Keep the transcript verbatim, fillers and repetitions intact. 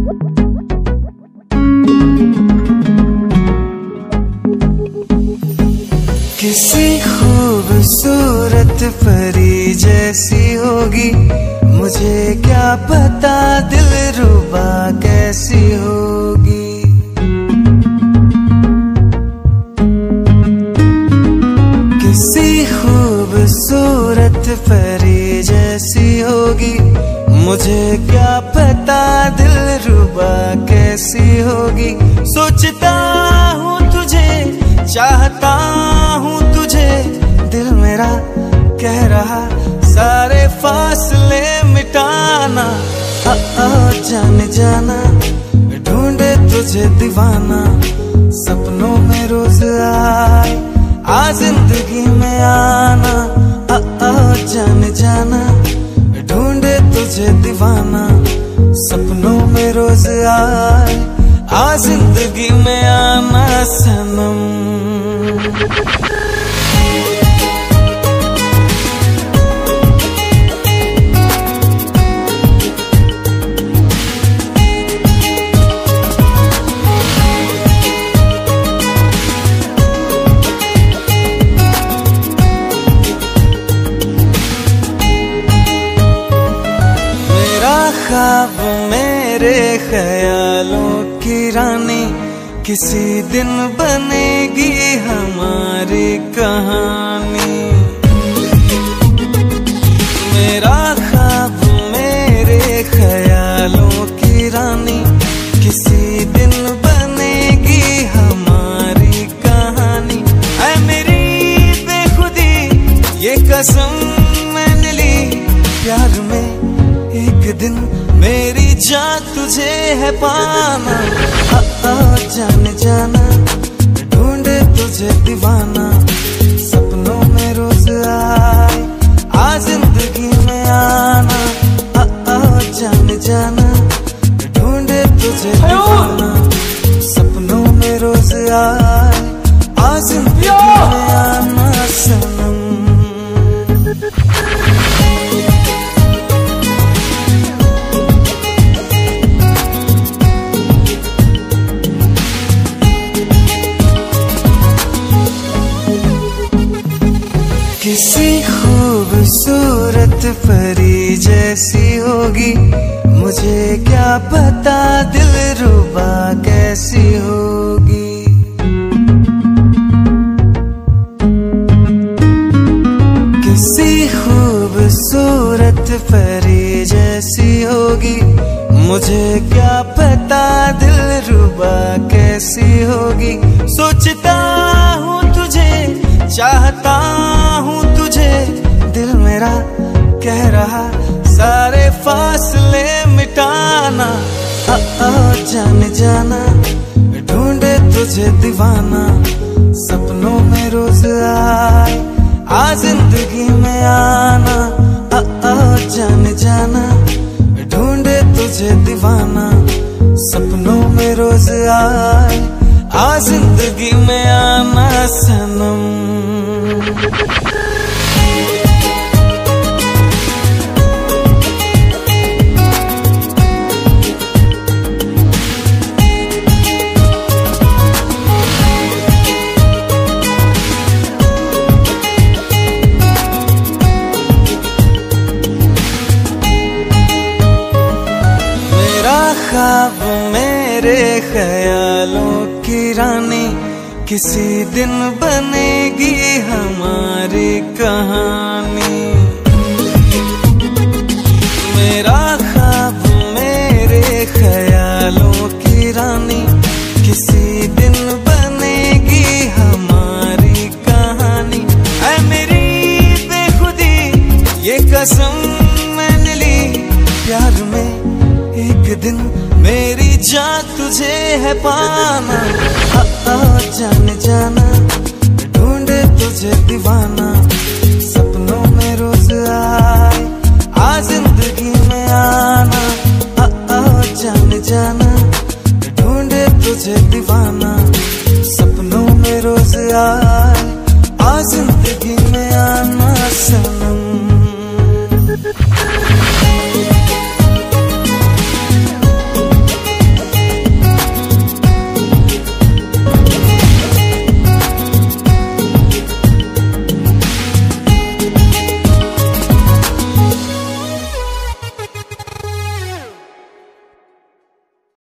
किसी खूबसूरत परी जैसी होगी, मुझे क्या पता दिलरुबा कैसी होगी। किसी खूबसूरत परी जैसी होगी, मुझे क्या पता दिलरुबा कैसी होगी। सोचता हूँ तुझे, चाहता हूँ तुझे, दिल मेरा कह रहा सारे फासले मिटाना। आ, आ, जाने जाना ढूंढे तुझे दीवाना, सपनों में रोज आए आ जिंदगी में आना। आ, आ, जाने जाना ढूंढे तुझे दीवाना, सपनों में रोज आए आ जिंदगी में आना सनम। ख्वाब मेरे ख्यालों की रानी, किसी दिन बनेगी हमारी कहानी। मेरा ख्वाब मेरे ख्यालों की रानी, किसी दिन बनेगी हमारी कहानी। ऐ मेरी बेखुदी ये कसम मैंने ली, प्यार में एक दिन मेरी जान तुझे है पाना। आ, आ, जाने जाना ढूंढे तुझे दीवाना, सपनों में रोज आए आ जिंदगी में आना। आ, आ, जाने जाना ढूंढे तुझे दीवाना, सपनों में रोज आए आ जिंदगी में आना सनम। किसी खूबसूरत परी जैसी होगी, मुझे क्या पता दिलरुबा कैसी होगी। किसी खूबसूरत परी जैसी होगी, मुझे क्या पता दिलरुबा कैसी होगी। सोचता हूँ तुझे, चाहता हूँ तुझे, दिल मेरा कह रहा सारे फासले मिटाना। आ, आ, जाने जाना ढूंढे तुझे दीवाना, सपनों में रोज आए आ जिंदगी में आना। आ, आ, जाने जाना ढूंढे तुझे दीवाना, सपनों में रोज आए आ जिंदगी में आना सनम। मेरा ख्वाब मेरे ख्यालों की रानी, किसी दिन बनेगी हमारी कहानी। मेरा ख्वाब मेरे ख्यालों की रानी, किसी दिन बनेगी हमारी कहानी। ऐ मेरी बेखुदी ये कसम मैंने ली, प्यार में एक दिन मेरी जान तुझे है पाना। आ, आ, जाने जाना ढूंढे तुझे दीवाना, सपनों में रोज आए आ जिंदगी में आना। आ, आ, जाने जाना ढूंढे तुझे दीवाना, सपनों में रोज आए आ जिंदगी